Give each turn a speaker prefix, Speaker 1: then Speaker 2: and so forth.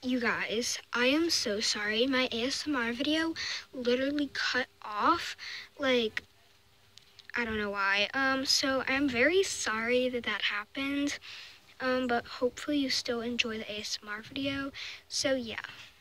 Speaker 1: You guys, I am so sorry. My ASMR video literally cut off. Like, I don't know why. So I'm very sorry that that happened. But hopefully you still enjoy the ASMR video. So yeah.